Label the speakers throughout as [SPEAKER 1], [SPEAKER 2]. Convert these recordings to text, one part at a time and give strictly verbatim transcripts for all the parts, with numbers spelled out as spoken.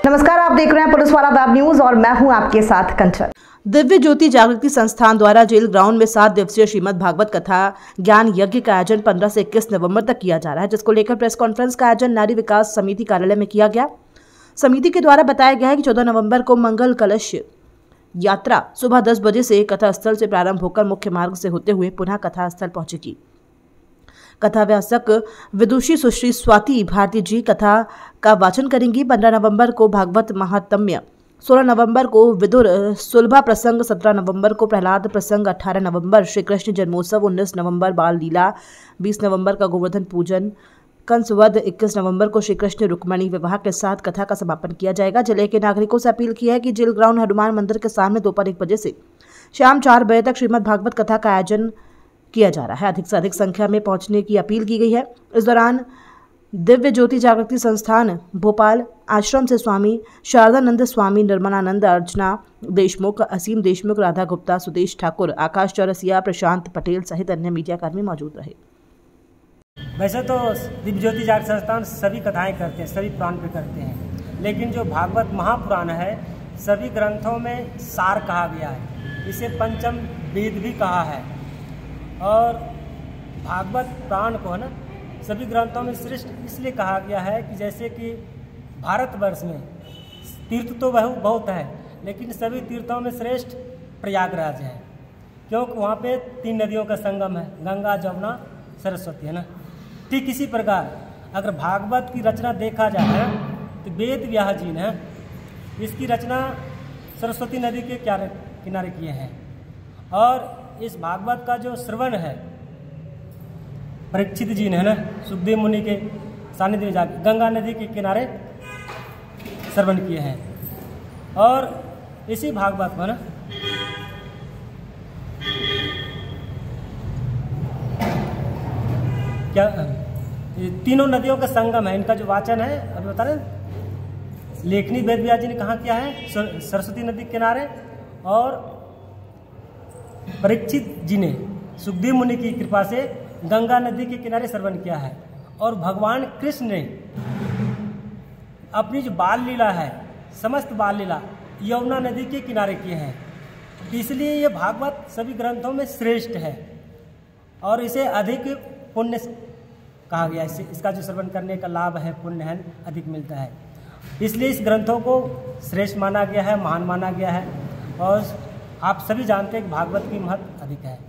[SPEAKER 1] नमस्कार, आप देख रहे हैं पुलिस वाला वेब न्यूज और मैं हूं आपके साथ कंचन।
[SPEAKER 2] दिव्य ज्योति जागृति संस्थान द्वारा जेल ग्राउंड में सात दिवसीय श्रीमद् भागवत कथा ज्ञान यज्ञ का आयोजन पंद्रह से इक्कीस नवंबर तक किया जा रहा है, जिसको लेकर प्रेस कॉन्फ्रेंस का आयोजन नारी विकास समिति कार्यालय में किया गया। समिति के द्वारा बताया गया है कि चौदह नवंबर को मंगल कलश यात्रा सुबह दस बजे से कथा स्थल से प्रारंभ होकर मुख्य मार्ग से होते हुए पुनः कथा स्थल पहुंचेगी। कथा व्यासक विदुषी सुश्री स्वाति भारती जी कथा का वाचन करेंगी। पंद्रह नवंबर को भागवत महात्म्य, सोलह नवंबर को विदुर सुलभा प्रसंग, सत्रह नवंबर को प्रहलाद प्रसंग, अठारह नवंबर श्री कृष्ण जन्मोत्सव, उन्नीस नवंबर बाल लीला, बीस नवंबर का गोवर्धन पूजन कंसवध, इक्कीस नवंबर को श्री कृष्ण रुक्मणी विवाह के साथ कथा का समापन किया जाएगा। जिले के नागरिकों से अपील की है कि जेल ग्राउंड हनुमान मंदिर के सामने दोपहर एक बजे से शाम चार बजे तक श्रीमद् भागवत कथा का आयोजन किया जा रहा है। अधिक से अधिक संख्या में पहुंचने की अपील की गई है। इस दौरान दिव्य ज्योति जागृति संस्थान भोपाल आश्रम से स्वामी शारदानंद, स्वामी निर्मलानंद, अर्चना देशमुख, असीम देशमुख, राधा गुप्ता, सुदेश ठाकुर, आकाश चौरसिया, प्रशांत पटेल सहित अन्य मीडिया कर्मी मौजूद रहे।
[SPEAKER 3] वैसे तो दिव्य ज्योति जागृति संस्थान सभी कथाएं करते हैं, सभी पुराण पे करते हैं, लेकिन जो भागवत महापुराण है सभी ग्रंथों में सार कहा गया है। इसे पंचम वेद भी कहा है और भागवत पुराण को है ना सभी ग्रंथों में श्रेष्ठ इसलिए कहा गया है कि जैसे कि भारतवर्ष में तीर्थ तो बहु बहुत है, लेकिन सभी तीर्थों में श्रेष्ठ प्रयागराज है, क्योंकि वहाँ पे तीन नदियों का संगम है, गंगा, जमुना, सरस्वती, है ना। ठीक इसी प्रकार अगर भागवत की रचना देखा जाए तो वेद व्यास जी ने इसकी रचना सरस्वती नदी के किनारे किए हैं और इस भागवत का जो श्रवण है परीक्षित जी ने है ना सुखदेव मुनि के सानिध्य में जाकर गंगा नदी के किनारे श्रवण किए हैं और इसी भागवत को ना क्या तीनों नदियों का संगम है। इनका जो वाचन है अभी बता रहे लेखनी वेद व्यास जी ने कहाँ किया है, सरस्वती नदी के किनारे, और परीक्षित जी ने सुखदेव मुनि की कृपा से गंगा नदी के किनारे श्रवण किया है। और भगवान कृष्ण ने अपनी जो बाल लीला है, समस्त बाल लीला यमुना नदी के किनारे किए हैं, इसलिए ये भागवत सभी ग्रंथों में श्रेष्ठ है और इसे अधिक पुण्य कहा गया है। इसका जो श्रवण करने का लाभ है, पुण्य है, अधिक मिलता है, इसलिए इस ग्रंथों को श्रेष्ठ माना गया है, महान माना गया है। और आप सभी जानते हैं कि भागवत की महत्व अधिक है।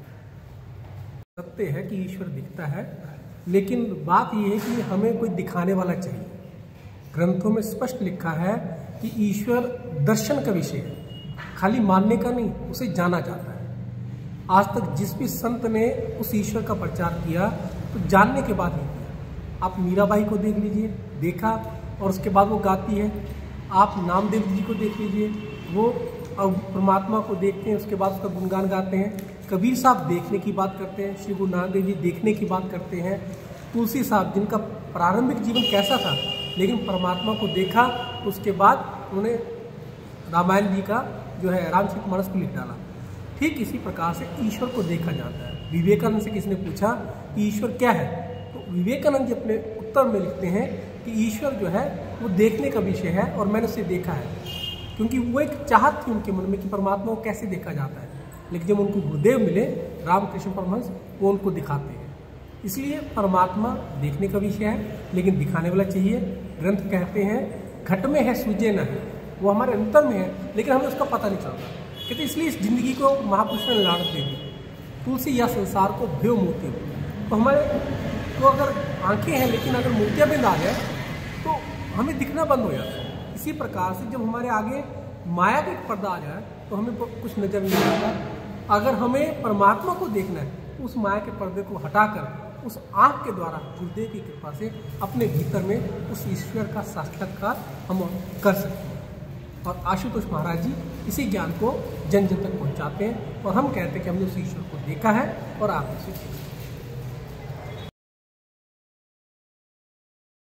[SPEAKER 4] सत्य है कि ईश्वर दिखता है, लेकिन बात यह है कि हमें कोई दिखाने वाला चाहिए। ग्रंथों में स्पष्ट लिखा है कि ईश्वर दर्शन का विषय है, खाली मानने का नहीं, उसे जाना जाता है। आज तक जिस भी संत ने उस ईश्वर का प्रचार किया तो जानने के बाद ही किया। आप मीराबाई को देख लीजिए, देखा और उसके बाद वो गाती है। आप नामदेव जी को देख लीजिए, वो परमात्मा को देखते हैं, उसके बाद उसका गुणगान गाते हैं। कबीर साहब देखने की बात करते हैं, श्री गुरु नानक देव जी देखने की बात करते हैं। तुलसी साहब जिनका प्रारंभिक जीवन कैसा था, लेकिन परमात्मा को देखा, उसके बाद उन्होंने रामायण जी का जो है रामचरितमानस को लिख डाला। ठीक इसी प्रकार से ईश्वर को देखा जाता है। विवेकानंद से किसी ने पूछा कि ईश्वर क्या है, तो विवेकानंद जी अपने उत्तर में लिखते हैं कि ईश्वर जो है वो देखने का विषय है और मैंने उसे देखा है, क्योंकि वो एक चाहत थी उनके मन में कि परमात्मा को कैसे देखा जाता है। लेकिन जब उनको गुरुदेव मिले रामकृष्ण परमहंस, वो उनको दिखाते हैं। इसलिए परमात्मा देखने का विषय है, लेकिन दिखाने वाला चाहिए। ग्रंथ कहते हैं घट में है सूझे न है, वो हमारे अंतर में है, लेकिन हमें उसका पता नहीं चलता। कहते इसलिए इस जिंदगी को महापुरुष ने लानत दे दी, तुलसी या संसार को भ्यो मोती हो। तो हमारे तो अगर आंखें हैं, लेकिन अगर मोतिया बिंद आ जाए तो हमें दिखना बंद हो जाता है। इसी प्रकार से जब हमारे आगे माया का एक पर्दा आ जाए तो हमें कुछ नजर नहीं आता। अगर हमें परमात्मा को देखना है तो उस माया के पर्दे को हटाकर उस आँख के द्वारा गुरुदेव की कृपा से अपने भीतर में उस ईश्वर का साक्षात्कार हम कर सकते हैं। और आशुतोष महाराज जी इसी ज्ञान को जन जन तक पहुँचाते हैं और हम कहते हैं कि हमने उस ईश्वर को देखा है और आप उसे